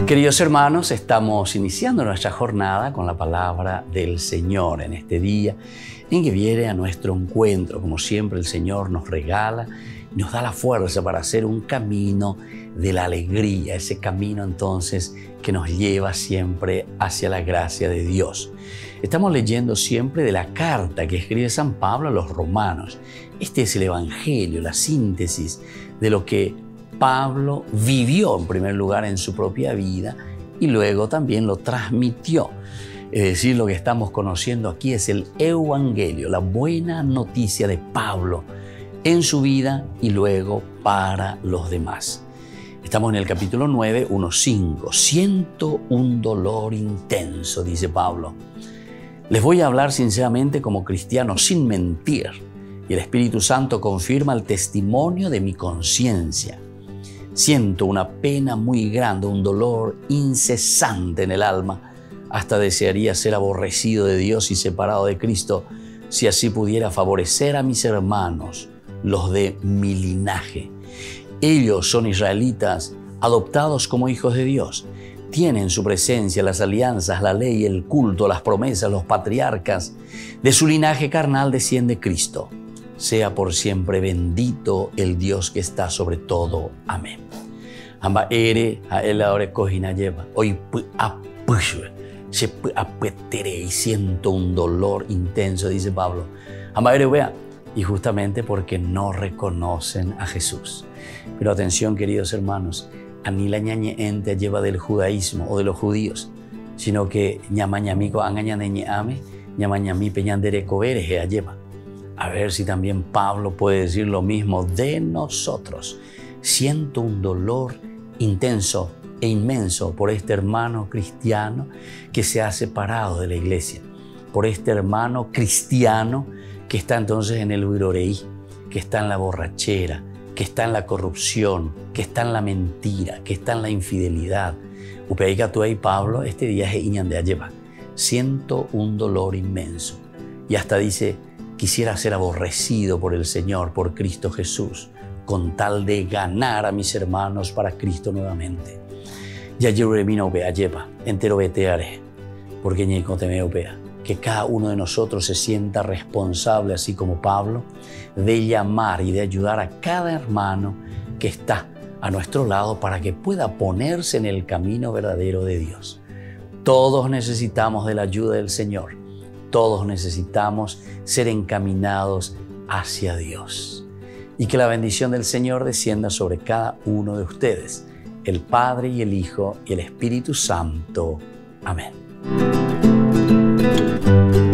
Queridos hermanos, estamos iniciando nuestra jornada con la palabra del Señor en este día en que viene a nuestro encuentro. Como siempre, el Señor nos regala y nos da la fuerza para hacer un camino de la alegría, ese camino entonces que nos lleva siempre hacia la gracia de Dios. Estamos leyendo siempre de la carta que escribe San Pablo a los romanos. Este es el Evangelio, la síntesis de lo que Pablo vivió en primer lugar en su propia vida y luego también lo transmitió. Es decir, lo que estamos conociendo aquí es el Evangelio, la buena noticia de Pablo en su vida y luego para los demás. Estamos en el capítulo 9, 1:5. Siento un dolor intenso, dice Pablo. Les voy a hablar sinceramente como cristiano, sin mentir. Y el Espíritu Santo confirma el testimonio de mi conciencia. Siento una pena muy grande, un dolor incesante en el alma. Hasta desearía ser aborrecido de Dios y separado de Cristo, si así pudiera favorecer a mis hermanos, los de mi linaje. Ellos son israelitas, adoptados como hijos de Dios. Tienen su presencia las alianzas, la ley, el culto, las promesas, los patriarcas. De su linaje carnal desciende Cristo. Sea por siempre bendito el Dios que está sobre todo. Amén. Amba ere a él ahora cojina lleva. Hoy se apetere y siento un dolor intenso, dice Pablo. Amba ere vea. Y justamente porque no reconocen a Jesús. Pero atención, queridos hermanos, ani la ñañe ente lleva del judaísmo o de los judíos, sino que ñamañamico angañaneñe ame, ñamañami peñandere coveres lleva. A ver si también Pablo puede decir lo mismo de nosotros. Siento un dolor intenso e inmenso por este hermano cristiano que se ha separado de la iglesia, por este hermano cristiano que está entonces en el huiroreí, que está en la borrachera, que está en la corrupción, que está en la mentira, que está en la infidelidad. Upeica tú y Pablo, este día es iñande lleva. Siento un dolor inmenso. Y hasta dice, quisiera ser aborrecido por el Señor, por Cristo Jesús, con tal de ganar a mis hermanos para Cristo nuevamente. Ya yo remino upea lleva, entero veteare, porque ñeco te me upea. Que cada uno de nosotros se sienta responsable, así como Pablo, de llamar y de ayudar a cada hermano que está a nuestro lado para que pueda ponerse en el camino verdadero de Dios. Todos necesitamos de la ayuda del Señor. Todos necesitamos ser encaminados hacia Dios. Y que la bendición del Señor descienda sobre cada uno de ustedes, el Padre y el Hijo y el Espíritu Santo. Amén.